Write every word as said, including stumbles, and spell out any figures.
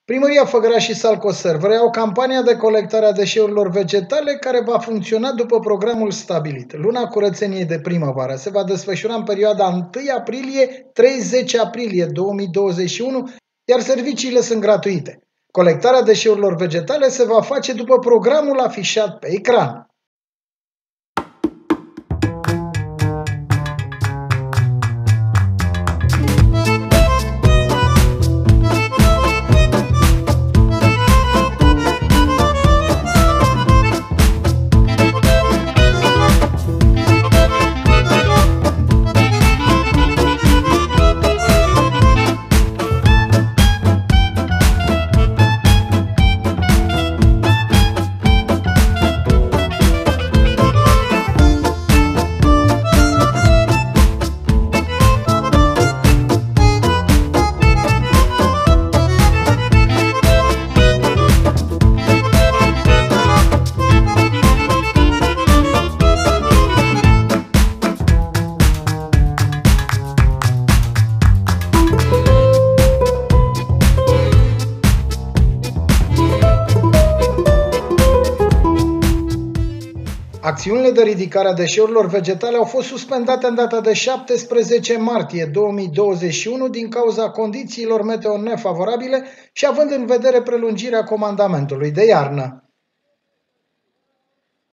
Primăria Făgăraș și Salco Sârvă au campania de colectare a deșeurilor vegetale care va funcționa după programul stabilit. Luna curățeniei de primăvară se va desfășura în perioada întâi aprilie - treizeci aprilie două mii douăzeci și unu, iar serviciile sunt gratuite. Colectarea deșeurilor vegetale se va face după programul afișat pe ecran. Acțiunile de ridicare a deșeurilor vegetale au fost suspendate în data de șaptesprezece martie două mii douăzeci și unu din cauza condițiilor meteo nefavorabile și având în vedere prelungirea comandamentului de iarnă.